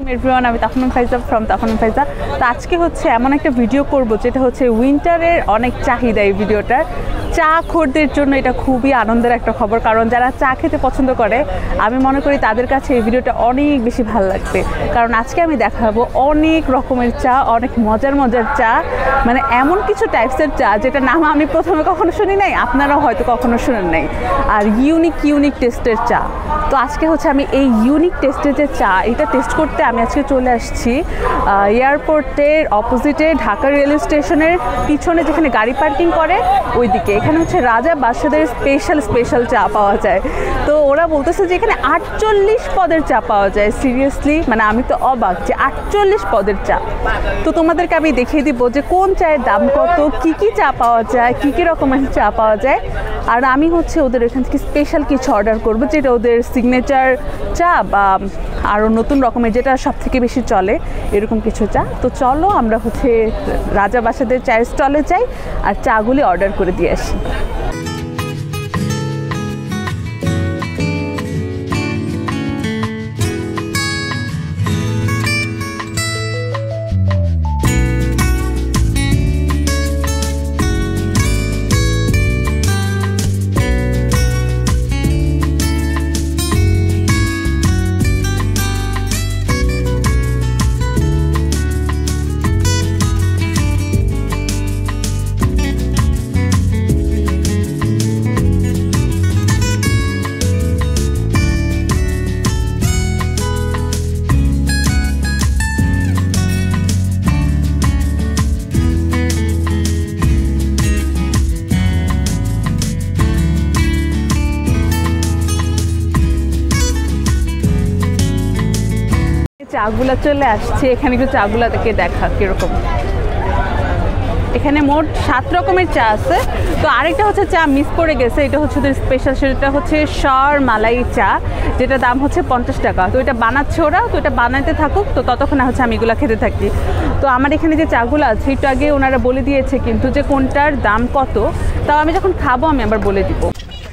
Everyone, আমি তাফনুন ফাইজা from তাফনুন ফাইজা। তো আজকে হচ্ছে এমন একটা ভিডিও করব যেটা হচ্ছে উইন্টারের অনেক চাহিদা। এই ভিডিওটার চা খোরদের জন্য এটা খুবই আনন্দের একটা খবর, কারণ যারা চা খেতে পছন্দ করে আমি মনে করি তাদের কাছে এই ভিডিওটা অনেক বেশি ভালো লাগবে। কারণ আজকে আমি দেখাবো অনেক রকমের চা, অনেক মজার মজার চা, মানে এমন কিছু টাইপসের চা যেটা নাম আমি প্রথমে কখনো শুনি নাই, আপনারাও হয়তো কখনো শুনেন নাই, আর ইউনিক টেস্টের চা। তো আজকে হচ্ছে আমি এই ইউনিক টেস্টের যে চা, এটা টেস্ট করতে আমি আজকে চলে আসছি এয়ারপোর্টের অপোজিটে ঢাকা রেলওয়ে স্টেশনের পিছনে যেখানে গাড়ি পার্কিং করে ওই দিকে। এখানে হচ্ছে রাজা বাদশাদের স্পেশাল চা পাওয়া যায়। তো ওরা বলতেছে যে এখানে 48 পদের চা পাওয়া যায়। সিরিয়াসলি মানে আমি তো অবাক যে 48 পদের চা। তো তোমাদেরকে আমি দেখিয়ে দিব যে কোন চায়ের দাম কত, কি চা পাওয়া যায়, কি রকমের চা পাওয়া যায়। আর আমি হচ্ছে ওদের এখান থেকে স্পেশাল কিছু অর্ডার করবো, যেটা ওদের সিগনেচার চা বা আরও নতুন রকমের যেটা সব থেকে বেশি চলে এরকম কিছু চা। তো চলো আমরা হচ্ছে রাজা বাসাদের চায়ের স্টলে যাই আর চাগুলি অর্ডার করে দিয়ে আসি। চাগুলা চলে আসছে, এখানে একটু চাগুলা থেকে দেখা কিরকম। এখানে মোট 7 রকমের চা আছে। তো আরেকটা হচ্ছে চা মিস করে গেছে, এটা হচ্ছে ওদের স্পেশাল, সেটা হচ্ছে সর মালাই চা, যেটা দাম হচ্ছে 50 টাকা। তো এটা বানাচ্ছে ওরা, তো এটা বানাইতে থাকুক, তো ততক্ষণ হচ্ছে আমি এগুলো খেতে থাকি। তো আমার এখানে যে চাগুলো আছে একটু আগে ওনারা বলে দিয়েছে কিন্তু যে কোনটার দাম কত, তাও আমি যখন খাবো আমি আবার বলে দিব।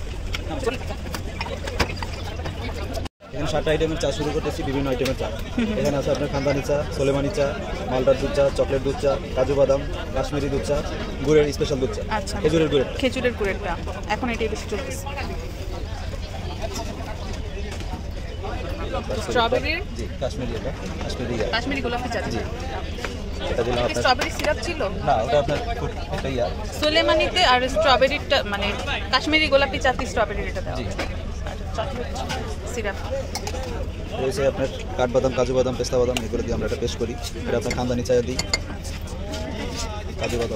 এখানে 7টা আইটেমের চা শুরু করতেছি, বিভিন্ন আইটেমের চা। এখানে আছে আপনার খানদানি চা, সোলেমানি চা, মালটার দুধ চা, চকলেট দুধ চা, কাজু বাদাম, কাশ্মীরি দুধ চা, গুড়ের স্পেশাল দুধ চা, আচ্ছা খেজুরের গুড়েরটা এখন এটাই বেশি চলতেছে। স্ট্রবেরি, জি কাশ্মীরি, এটা কাশ্মীরি গোলাপি চা। জি এটা দিলাম আপনার। স্ট্রবেরি সিরাপ ছিল না, ওটা আপনার এটা ইয়া সোলেমানিতে, আর স্ট্রবেরিটা মানে কাশ্মীরি গোলাপি চাতে স্ট্রবেরির এটা দাও। জি চকলেট সিরাপ রয়েছে আপনার কাঠবাদাম, কাজু বাদাম, পেস্তা বাদাম, এগুলো দিয়ে আমরা এটা পেস্ট করি। এটা আপনার খানদানি চায়ে দিই কাজু বাদাম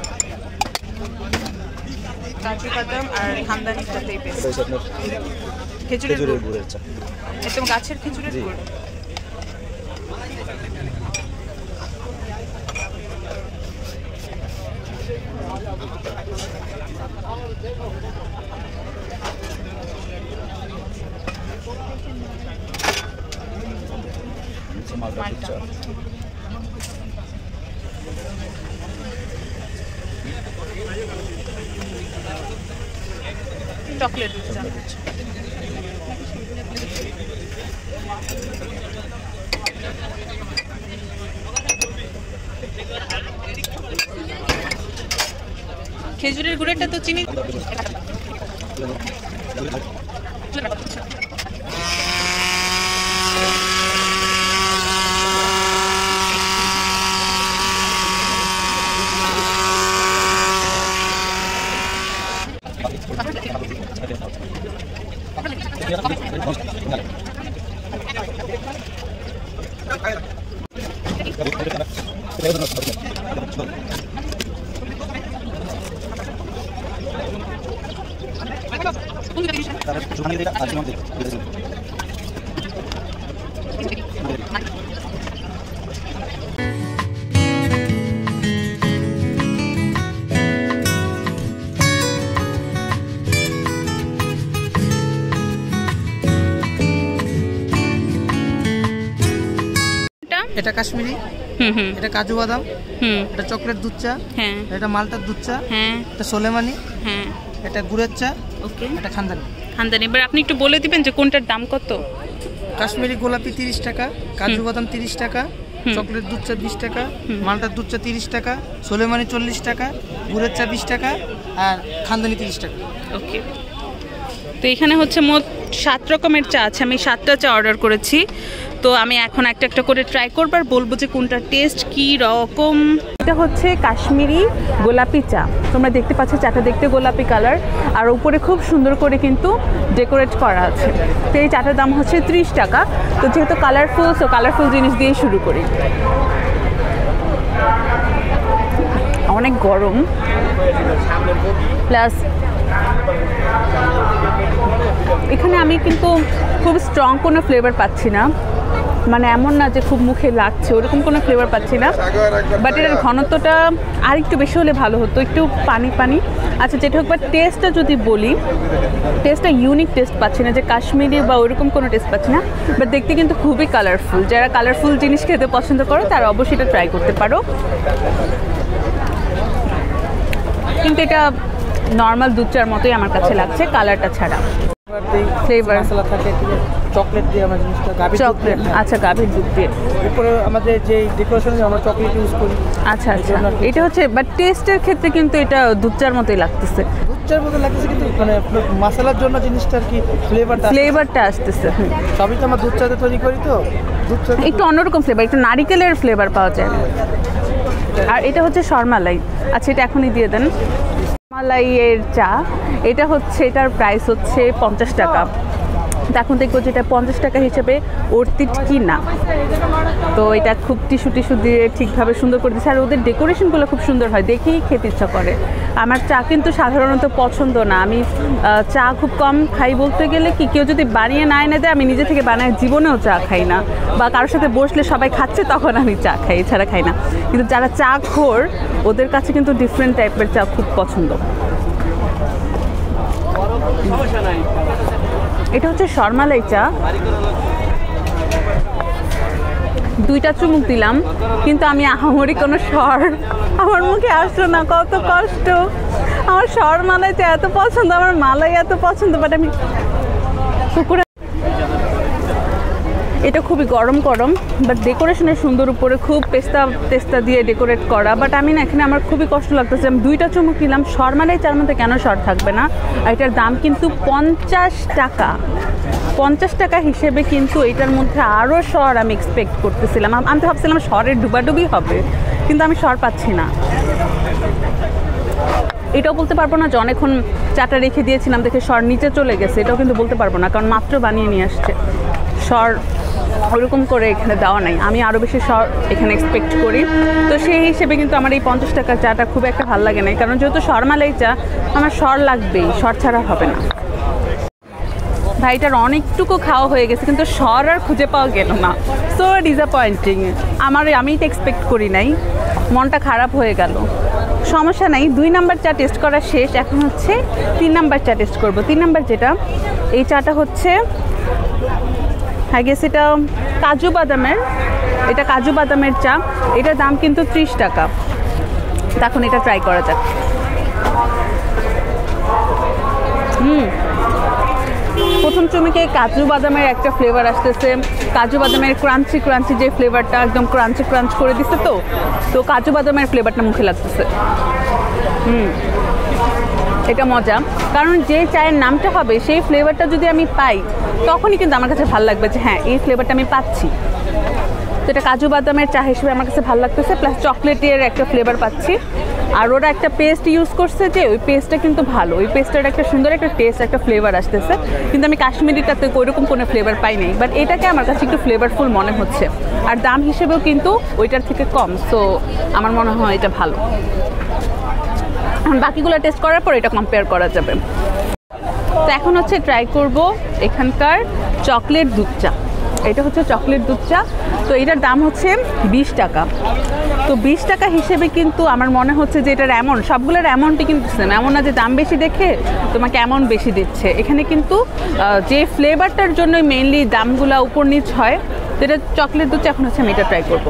আর খানদানি চাতেই পেস্ট। এটা হচ্ছে আপনার খেজুরের গুড়ের চা, একদম গাছের খেজুরের গুড়। মালটা দুধ চা, চকলেট দুধ চা, খেজুরের গুড়েরটা তো চিনি। এটা কাশ্মীরি, এটা কাজু বাদাম, এটা চকলেট দুধ চা, এটা মালটার দুধ চা, এটা সোলেমানি, এটা গুড়ের চা, ওকে, এটা খানদানি। খানদানি। এবার আপনি একটু বলে দিবেন যে কোনটার দাম কত? কাশ্মীরি গোলাপি 30 টাকা, কাজু বাদাম 30 টাকা, চকলেট দুধ চা 20 টাকা, মালটার দুধ চা 30 টাকা, সোলেমানি 40 টাকা, গুড়ের চা 20 টাকা আর খানদানি 30 টাকা। ওকে, তো এখানে হচ্ছে মোট 7 রকমের চা আছে। আমি 7টা চা অর্ডার করেছি, তো আমি এখন একটা একটা করে ট্রাই করবো আর বলবো যে কোনটা টেস্ট কী রকম। এটা হচ্ছে কাশ্মীরি গোলাপি চা। তোমরা দেখতে পাচ্ছ চাটা দেখতে গোলাপি কালার, আর উপরে খুব সুন্দর করে কিন্তু ডেকোরেট করা আছে। তো এই চাটার দাম হচ্ছে 30 টাকা। তো যেহেতু কালারফুল, সো কালারফুল জিনিস দিয়ে শুরু করি। অনেক গরম, প্লাস এখানে আমি কিন্তু খুব স্ট্রং কোনো ফ্লেভার পাচ্ছি না, মানে এমন না যে খুব মুখে লাগছে, ওরকম কোনো ফ্লেভার পাচ্ছি না। বাট এটার ঘনত্বটা আর একটু বেশি হলে ভালো হতো, একটু পানি পানি। আচ্ছা, যেটা হোক, বাট টেস্টটা যদি বলি, টেস্টটা ইউনিক টেস্ট পাচ্ছি না, যে কাশ্মীরি বা ওইরকম কোনো টেস্ট পাচ্ছি না। বাট দেখতে কিন্তু খুবই কালারফুল। যারা কালারফুল জিনিস খেতে পছন্দ করো তারা অবশ্যই এটা ট্রাই করতে পারো। কিন্তু এটা নর্মাল দুধ চার মতোই আমার কাছে লাগছে, কালারটা ছাড়া। ফ্লেভার মশলা থাকে চকলেট দিয়ে আমরা জিনিসটা গাভীর দুধ চকলেট, আচ্ছা গাভীর দুধ দিয়ে। উপরে আমাদের যে ডেকোরেশনে আমরা চকলেট ইউজ করি। আচ্ছা আচ্ছা, এটা হচ্ছে, বাট টেস্টের ক্ষেত্রে কিন্তু এটা দুধ চার মতোই লাগতেছে। দুধ চার মতো লাগতেছে, কিন্তু মানে মশলার জন্য জিনিসটা আর কি ফ্লেভারটা আসতেছে। সবই তো আমরা দুধ চাতে তৈরি করি, তো দুধ চা একটু অন্যরকম ফ্লেভার, একটু নারিকেলের ফ্লেভার পাওয়া যায়। আর এটা হচ্ছে শর্মালাই। আচ্ছা, এটা এখনই দিয়ে দেন। শর্মালাইয়ের চা, এটা হচ্ছে, এটার প্রাইস হচ্ছে 50 টাকা। এখন দেখবো যেটা 50 টাকা হিসেবে অর্থিত কি না। তো এটা খুব টিস্যু দিয়ে ঠিকভাবে সুন্দর করে দিচ্ছে, আর ওদের ডেকোরেশনগুলো খুব সুন্দর হয়, দেখেই খেতে ইচ্ছা করে। আমার চা কিন্তু সাধারণত পছন্দ না, আমি চা খুব কম খাই। বলতে গেলে কি, কেউ যদি বানিয়ে না এনে দেয়, আমি নিজে থেকে বানায় জীবনেও চা খাই না, বা কারোর সাথে বসলে সবাই খাচ্ছে তখন আমি চা খাই, এছাড়া খাই না। কিন্তু যারা চা খোর, ওদের কাছে কিন্তু ডিফারেন্ট টাইপের চা খুব পছন্দ। এটা হচ্ছে শর্মালাই চা। 2টা চুমুক দিলাম, কিন্তু আমি আহামরি কোনো স্বর আমার মুখে আসলো না। কত কষ্ট! আমার শর্মালাই চা এত পছন্দ, আমার মালাই এত পছন্দ, বাট আমি কুকুরে। এটা খুবই গরম গরম, বাট ডেকোরেশনের সুন্দর, উপরে খুব পেস্তা দিয়ে ডেকোরেট করা। বাট আমি না, এখানে আমার খুবই কষ্ট লাগতেছে। আমি 2টা চুমুক নিলাম। শর্মালাই চার মধ্যে কেন শর থাকবে না? আর এটার দাম কিন্তু 50 টাকা। 50 টাকা হিসেবে কিন্তু এটার মধ্যে আরও শর আমি এক্সপেক্ট করতেছিলাম। আমি তো ভাবছিলাম শরের ডুবাডুবি হবে, কিন্তু আমি শর পাচ্ছি না। এটাও বলতে পারবো না যে অনেকক্ষণ চাটা রেখে দিয়েছিলাম দেখে শর নিচে চলে গেছে, এটাও কিন্তু বলতে পারবো না, কারণ মাত্র বানিয়ে নিয়ে আসছে। শর ওরকম করে এখানে দেওয়া নাই, আমি আরও বেশি শর এখানে এক্সপেক্ট করি। তো সেই হিসেবে কিন্তু আমার এই 50 টাকার চাটা খুব একটা ভালো লাগে না, কারণ যেহেতু শর্মালাই চা, আমার শর লাগবেই, শর ছাড়া হবে না। ভাইটার অনেকটুকু খাওয়া হয়ে গেছে, কিন্তু শর আর খুঁজে পাওয়া গেল না। So disappointing. আমি এটা এক্সপেক্ট করি নাই, মনটা খারাপ হয়ে গেল। সমস্যা নাই, 2 নাম্বার চা টেস্ট করা শেষ। এখন হচ্ছে 3 নাম্বার চা টেস্ট করব। 3 নাম্বার যেটা, এই চাটা হচ্ছে, হ্যাঁ গেছে, এটা কাজু বাদামের। এটা কাজু বাদামের চা। এটার দাম কিন্তু 30 টাকা। এখন এটা ট্রাই করা যাক। প্রথম চুমুকে কাজু বাদামের একটা ফ্লেভার আসতেছে। কাজু বাদামের ক্রাঞ্চি যে ফ্লেভারটা, একদম ক্রাঞ্চ করে দিচ্ছে। তো কাজু বাদামের ফ্লেভারটা মুখে লাগতেছে। এটা মজা, কারণ যে চায়ের নামটা হবে সেই ফ্লেভারটা যদি আমি পাই, তখনই কিন্তু আমার কাছে ভালো লাগবে যে হ্যাঁ, এই ফ্লেভারটা আমি পাচ্ছি। তো এটা কাজু বাদামের চা হিসেবে আমার কাছে ভালো লাগতেছে, প্লাস চকলেটের একটা ফ্লেভার পাচ্ছি। আর ওরা একটা পেস্ট ইউজ করছে, যে ওই পেস্টটা কিন্তু ভালো, ওই পেস্টের একটা সুন্দর একটা টেস্ট, একটা ফ্লেভার আসতেছে। কিন্তু আমি কাশ্মীরিটাতে ওইরকম কোনো ফ্লেভার পাই নাই, বাট এটাকে আমার কাছে একটু ফ্লেভারফুল মনে হচ্ছে। আর দাম হিসেবেও কিন্তু ওইটার থেকে কম, সো আমার মনে হয় এটা ভালো। এখন বাকিগুলো টেস্ট করার পর এটা কম্পেয়ার করা যাবে। তো এখন হচ্ছে ট্রাই করব এখানকার চকলেট দুধ চা। এটা হচ্ছে চকলেট দুধ চা। তো এটার দাম হচ্ছে 20 টাকা। তো 20 টাকা হিসেবে কিন্তু আমার মনে হচ্ছে যে এটার অ্যামাউন্ট, সবগুলোর অ্যামাউন্টই কিন্তু সেম। এমন না যে দাম বেশি দেখে তোমাকে অ্যামাউন্ট বেশি দিচ্ছে। এখানে কিন্তু যে ফ্লেভারটার জন্য মেইনলি দামগুলো উপর নিচ হয়। তো এটা চকলেট দুধ চা। এখন হচ্ছে আমি এটা ট্রাই করব।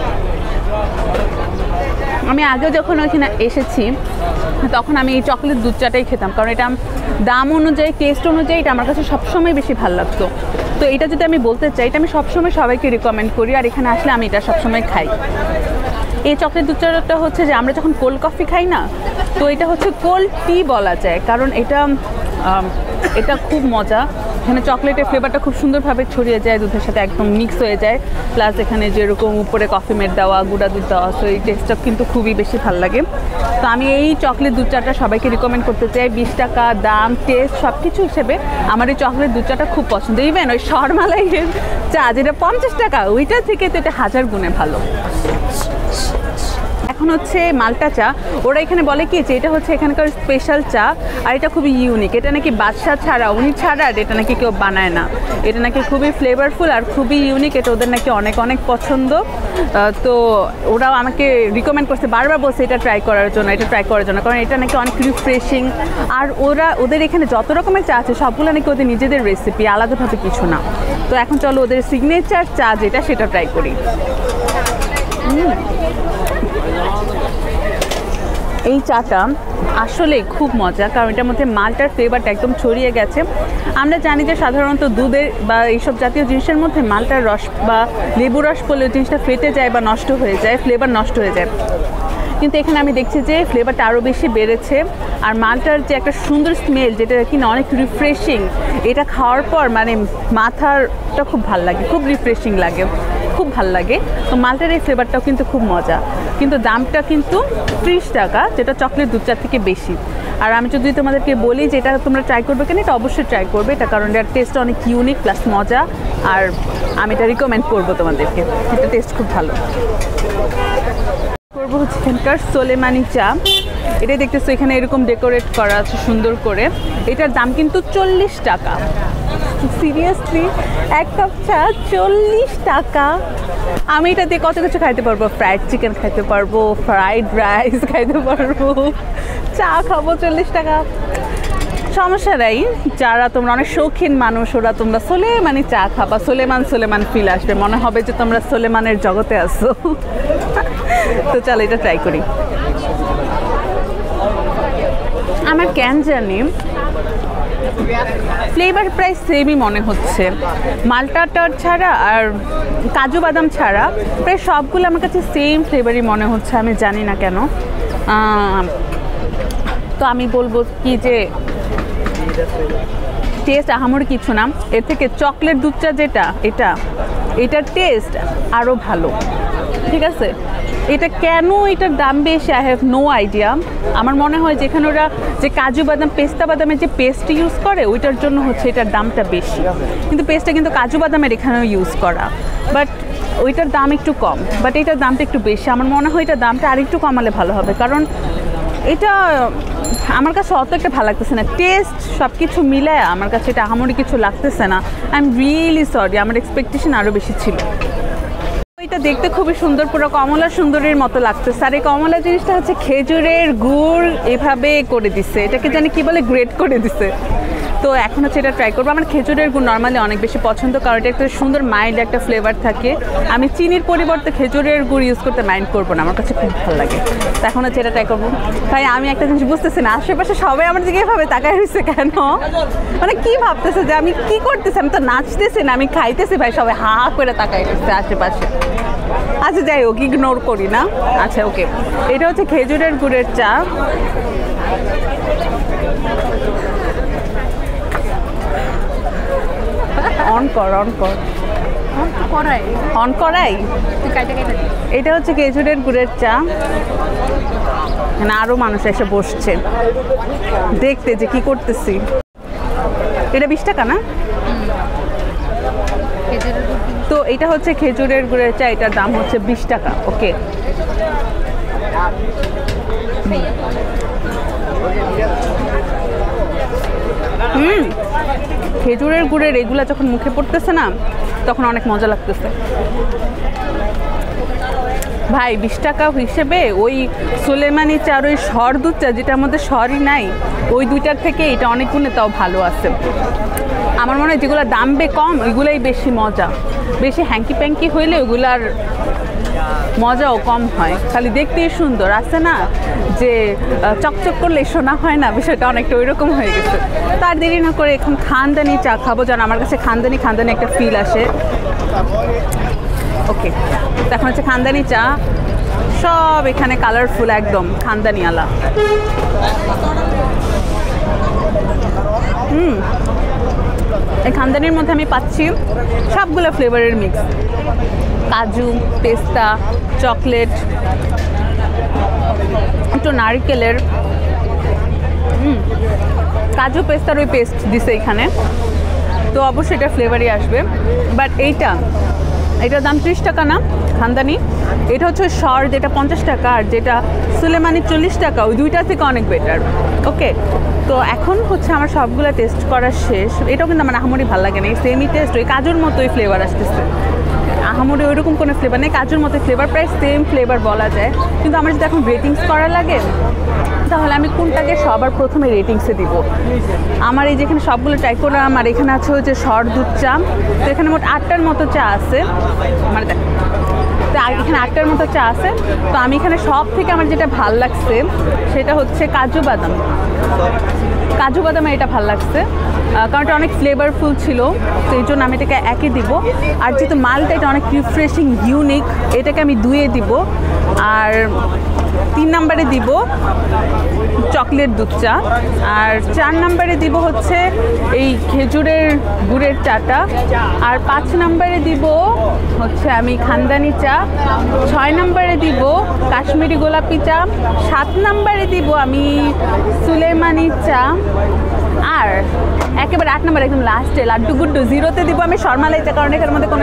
আমি আগে যখন ওইখানে এসেছি তখন আমি এই চকলেট দুধ চাটাই খেতাম, কারণ এটা দাম অনুযায়ী, টেস্ট অনুযায়ী এটা আমার কাছে সবসময় বেশি ভালো লাগতো। তো এটা যদি আমি বলতে চাই, এটা আমি সবসময় সবাইকে রিকমেন্ড করি, আর এখানে আসলে আমি এটা সবসময় খাই। এই চকলেট দুধ চাটা হচ্ছে যে আমরা যখন কোল্ড কফি খাই না, তো এটা হচ্ছে কোল্ড টি বলা যায়, কারণ এটা খুব মজা। এখানে চকলেটের ফ্লেভারটা খুব সুন্দরভাবে ছড়িয়ে যায়, দুধের সাথে একদম মিক্স হয়ে যায়, প্লাস এখানে যেরকম উপরে কফি মেড দেওয়া, গুঁড়া দুধ দেওয়া, তো এই টেস্টটা কিন্তু খুবই বেশি ভালো লাগে। তো আমি এই চকলেট দুধ চাটা সবাইকে রিকমেন্ড করতে চাই। 20 টাকা দাম, টেস্ট সব কিছু হিসেবে আমার এই চকলেট দুধ চাটা খুব পছন্দ। ইভেন ওই শর্মালাইয়ের চা যেটা 50 টাকা, ওইটা থেকে তো এটা 1000 গুণে ভালো। এখন হচ্ছে মাল্টা চা, ওরা এখানে বলে কি যে এটা হচ্ছে এখানকার স্পেশাল চা, আর এটা খুবই ইউনিক। এটা নাকি বাদশা ছাড়া, উনি ছাড়া এটা নাকি কেউ বানায় না। এটা নাকি খুবই ফ্লেভারফুল আর খুবই ইউনিক, এটা ওদের নাকি অনেক অনেক পছন্দ। তো ওরাও আমাকে রিকমেন্ড করছে, বারবার বলছে এটা ট্রাই করার জন্য, কারণ এটা নাকি অনেক রিফ্রেশিং। আর ওদের এখানে যত রকমের চা আছে সবগুলো নাকি ওদের নিজেদের রেসিপি, আলাদাভাবে কিছু না। তো এখন চলো ওদের সিগনেচার চা যেটা সেটা ট্রাই করি। এই চাটা আসলে খুব মজা, কারণ এটার মধ্যে মালটার ফ্লেভারটা একদম ছড়িয়ে গেছে। আমরা জানি যে সাধারণত দুধের বা এইসব জাতীয় জিনিসের মধ্যে মালটার রস বা লেবু রস পড়লে জিনিসটা ফেটে যায় বা নষ্ট হয়ে যায়, ফ্লেভার নষ্ট হয়ে যায়। কিন্তু এখানে আমি দেখছি যে ফ্লেভারটা আরও বেশি বেড়েছে, আর মালটার যে একটা সুন্দর স্মেল, যেটা কিনা অনেক রিফ্রেশিং, এটা খাওয়ার পর মানে মাথাটা খুব ভাল লাগে, খুব রিফ্রেশিং লাগে, খুব ভাল লাগে। তো মালটার এই ফ্লেভারটাও কিন্তু খুব মজা, কিন্তু দামটা কিন্তু 30 টাকা, যেটা চকলেট দুধ চা থেকে বেশি। আর আমি যদি তোমাদেরকে বলি যে এটা তোমরা ট্রাই করবে কেন, এটা অবশ্যই ট্রাই করবে, এটা কারণ এটার টেস্টটা অনেক ইউনিক প্লাস মজা, আর আমি এটা রিকমেন্ড করবো তোমাদেরকে, এটা টেস্ট খুব ভালো। করবো হচ্ছে এখানকার সোলেমানি চা। এটা দেখতেছো এখানে এরকম ডেকোরেট করা আছে সুন্দর করে। এটার দাম কিন্তু 40 টাকা। সিরিয়াসলি, এক কাপ চা 40 টাকা। আমি এটা দিয়ে কত কিছু খাইতে পারবো, ফ্রাইড চিকেন খাইতে পারবো, ফ্রাইড রাইস খাইতে পারবো, চা খাবো 40 টাকা। সমস্যা নাই, যারা তোমরা অনেক শৌখিন মানুষ, ওরা তোমরা সোলেমানি চা খাবা, সোলেমান ফিল আসবে, মনে হবে যে তোমরা সোলেমানের জগতে আসো। তো চলো এটা ট্রাই করি। আমার কেন জানি ফ্লেভার প্রায় সেমই মনে হচ্ছে, মাল্টাটার ছাড়া আর কাজু বাদাম ছাড়া প্রায় সবগুলো আমার কাছে সেম ফ্লেভারই মনে হচ্ছে, আমি জানি না কেন। তো আমি বলবো কি যে টেস্ট আহামরি কিছু না, এর থেকে চকলেট দুধ চা যেটা, এটার টেস্ট আরও ভালো, ঠিক আছে। এটা কেন এটার দাম বেশি, আই হ্যাভ নো আইডিয়া। আমার মনে হয় যেখানে ওরা যে কাজু বাদাম পেস্তা বাদামের যে পেস্ট ইউজ করে, ওইটার জন্য হচ্ছে এটার দামটা বেশি, কিন্তু পেস্টটা কিন্তু কাজু বাদামের এখানেও ইউজ করা, বাট ওইটার দাম একটু কম, বাট এটার দামটা একটু বেশি। আমার মনে হয় এটার দামটা আরেকটু কমালে ভালো হবে, কারণ এটা আমার কাছে অত একটা ভালো লাগতেছে না। টেস্ট সব কিছু মিলায় আমার কাছে এটা আহামরি কিছু লাগতেছে না। আই এম রিয়েলি সরি, আমার এক্সপেকটেশন আরও বেশি ছিল। এটা দেখতে খুবই সুন্দর, পুরো কমলা সুন্দরীর মতো লাগতেছে। আর এই কমলা জিনিসটা হচ্ছে খেজুরের গুড় এভাবে করে দিচ্ছে, এটাকে জানি কি বলে, গ্রেট করে দিছে। তো এখন হচ্ছে এটা ট্রাই করবো। আমার খেজুরের গুড় নর্মালি অনেক বেশি পছন্দ, কারণ এটা একটা সুন্দর মাইল্ড একটা ফ্লেভার থাকে। আমি চিনির পরিবর্তে খেজুরের গুড় ইউজ করতে মাইন্ড করবো না, আমার কাছে খুব ভালো লাগে। তো এখন হচ্ছে এটা ট্রাই করবো। ভাই আমি একটা জিনিস বুঝতেছি না, আশেপাশে সবাই আমার দিকে এভাবে তাকায় রয়েছে কেন, মানে কি ভাবতেছে যে আমি কি করতেছি, আমি তো নাচতেছি না, আমি খাইতেছি। ভাই সবাই হা করে তাকায় রয়েছে আশেপাশে। আচ্ছা যাই হোক, ইগনোর করি না। আচ্ছা ওকে, এটা হচ্ছে খেজুরের গুড়ের চা। অন করাই। এটা হচ্ছে খেজুরের গুড়ের চা। আরো মানুষ এসে বসছে দেখতে যে কি করতেছি। এটা 20 টাকা না? তো এটা হচ্ছে খেজুরের গুড়ের চা, এটার দাম হচ্ছে 20 টাকা। ওকে, খেজুরের গুড়ের এগুলা যখন মুখে পড়তেছে না, তখন অনেক মজা লাগতেছে। ভাই 20 টাকা হিসেবে ওই সোলেমানি চার ওই সর দুধ চা, যেটার মধ্যে সরই নাই, ওই দুইটার থেকে এটা অনেক গুণে তাও ভালো আছে। আমার মনে হয় যেগুলো দাম কম ওইগুলাই বেশি মজা, বেশি হ্যাঙ্কি প্যাঙ্কি হইলে ওইগুলার মজাও কম হয়, খালি দেখতেই সুন্দর আছে না যে চকচক করলে শোনা হয় না, বিষয়টা অনেকটা ওই রকম হয়ে গেছে। তার দেরি না করে এখন খানদানি চা খাবো, যেন আমার কাছে খানদানি একটা ফিল আসে। ওকে, তো এখন হচ্ছে খানদানি চা, সব এখানে কালারফুল একদম খানদানিওয়ালা। এই খানদানির মধ্যে আমি পাচ্ছি সবগুলো ফ্লেভারের মিক্স, কাজু, পেস্তা, চকলেট, একটু নারকেলের, কাজু পেস্তার ওই পেস্ট দিছে এখানে, তো অবশ্যই এটা ফ্লেভারই আসবে। বাট এইটার দাম 30 টাকা না খানদানি, এটা হচ্ছে শর যেটা 50 টাকা, আর যেটা সুলেমানি 40 টাকা, ওই দুইটা থেকে অনেক বেটার। ওকে, তো এখন হচ্ছে আমার সবগুলো টেস্ট করা শেষ। এটাও কিন্তু আমার আহামরি ভালো লাগে না, এই সেমই টেস্ট, ওই কাজুর মতোই ফ্লেভার আসতেছে, আহামরি ওইরকম কোনো ফ্লেভার নেই, কাজুর মতো ফ্লেভার, প্রায় সেম ফ্লেভার বলা যায়। কিন্তু আমার যদি এখন রেটিংস করা লাগে তাহলে আমি কোনটাকে সবার প্রথমে রেটিংসে দিব। আমার এই যেখানে সবগুলো ট্রাই করলাম, আর এখানে আছে হচ্ছে শর দুধ চা, তো এখানে মোট 8টার মতো চা আছে, মানে দেখ তো এখানে 8টার মতো চা আছে। তো আমি এখানে সব থেকে আমার যেটা ভাল লাগছে সেটা হচ্ছে কাজু বাদামে এটা ভাল লাগছে, কারণ এটা অনেক ফ্লেভারফুল ছিল, তো এই জন্য আমি এটাকে 1 দিব। আর যেহেতু মালটা এটা অনেক রিফ্রেশিং, ইউনিক, এটাকে আমি 2 দিব। আর 3 নম্বরে দিব চকলেট দুধ চা, আর 4 নম্বরে দিব হচ্ছে এই খেজুরের গুড়ের চাটা, আর 5 নম্বরে দিব হচ্ছে আমি খানদানি চা, 6 নম্বরে দিব কাশ্মীরি গোলাপি চা, 7 নম্বরে দিব আমি সুলেমানি চা, আর একেবারে 8 নম্বরে একদম লাস্টে লাড্ডু গুড্ডু 0তে দিব আমি শর্মালাই চা, কারণ এখানের মধ্যে কোনো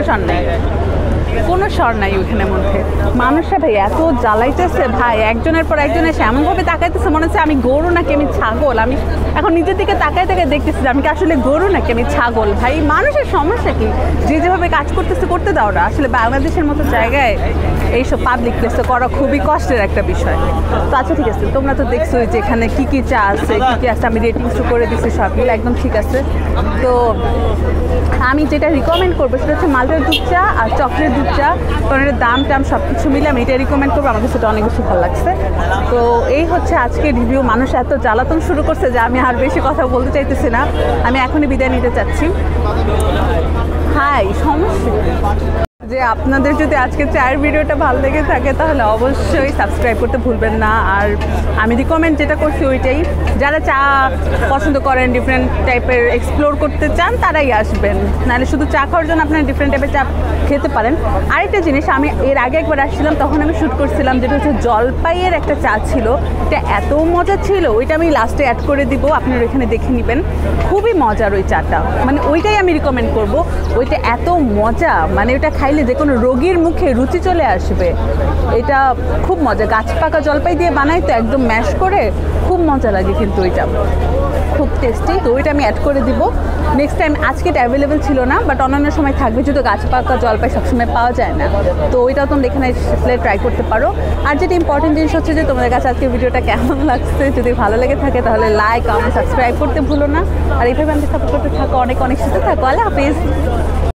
স্বর নাই ওইখানের মধ্যে। মানুষরা ভাই এত জ্বালাইতেছে ভাই, একজনের পর একজন এসে এমনভাবে তাকাইতেছে মনে হচ্ছে আমি গরু নাকি আমি ছাগল। আমি এখন নিজের দিকে তাকায় দেখতেছি আমি কি আসলে গরু নাকি আমি ছাগল। ভাই মানুষের সমস্যা কি, যেভাবে কাজ করতেছে করতে দাও না। আসলে বাংলাদেশের মতো জায়গায় এইসব পাবলিক প্লেসে করা খুবই কষ্টের একটা বিষয়। তো আচ্ছা ঠিক আছে, তোমরা তো দেখছো যে এখানে কী চা আছে, কী আছে, আমি রেটিংসও করে দিচ্ছি সবগুলো একদম ঠিক আছে। তো আমি যেটা রিকমেন্ড করবো সেটা হচ্ছে মালটার দুধ চা আর চকলেট দুধ চা, কারণ এর দাম সব কিছু মিলে আমি এটা রিকমেন্ড করবো, আমার কাছে অনেক বেশি ভালো লাগছে। তো এই হচ্ছে আজকে রিভিউ। মানুষ এত জ্বালাতন শুরু করছে যে আমি আর বেশি কথা বলতে চাইতেছি না, আমি এখনই বিদায় নিতে চাচ্ছি। হাই, সমস্যা যে আপনাদের যদি আজকে চায়ের ভিডিওটা ভালো লেগে থাকে তাহলে অবশ্যই সাবস্ক্রাইব করতে ভুলবেন না। আর আমি রিকমেন্ড যেটা করছি ওইটাই, যারা চা পছন্দ করেন, ডিফারেন্ট টাইপের এক্সপ্লোর করতে চান তারাই আসবেন, নাহলে শুধু চা খাওয়ার জন্য আপনারা ডিফারেন্ট টাইপের চা খেতে পারেন। আরেকটা জিনিস, আমি এর আগে একবার আসছিলাম, তখন আমি শ্যুট করছিলাম, যেটা হচ্ছে জলপাইয়ের একটা চা ছিল, এটা এত মজা ছিল, ওইটা আমি লাস্টে অ্যাড করে দিব, আপনারা এখানে দেখে নেবেন, খুবই মজার ওই চাটা, মানে ওইটাই আমি রিকমেন্ড করব। ওইটা এত মজা, মানে ওটা খাইলে যে কোনো রোগীর মুখে রুচি চলে আসবে, এটা খুব মজা। গাছ পাকা জলপাই দিয়ে বানাই তো একদম ম্যাশ করে, খুব মজা লাগে কিন্তু ওইটা খুব টেস্টি। তো ওইটা আমি অ্যাড করে দিব নেক্সট টাইম। আজকে এটা অ্যাভেলেবেল ছিল না, বাট অন্যান্য সময় থাকবে, যেহেতু গাছ পাকা জলপাই সবসময় পাওয়া যায় না, তো ওইটাও তোমরা এখানে ট্রাই করতে পারো। আর যেটা ইম্পর্টেন্ট জিনিস হচ্ছে যে তোমাদের কাছে আজকে ভিডিওটা কেমন লাগছে, যদি ভালো লেগে থাকে তাহলে লাইক, কমেন্ট, সাবস্ক্রাইব করতে ভুলো না। আর এইভাবে আমাকে সাপোর্ট করতে থাকো, অনেক সুস্থ থাকো। আল্লাহ হাফিজ।